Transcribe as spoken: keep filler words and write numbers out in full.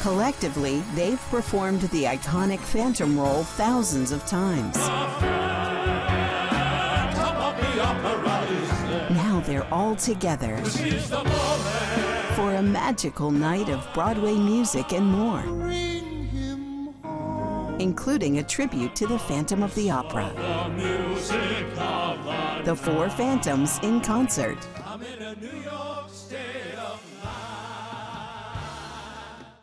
Collectively, they've performed the iconic Phantom role thousands of times. Now they're all together for a magical night of Broadway music and more, including a tribute to the Phantom of the Opera. The Four Phantoms in concert.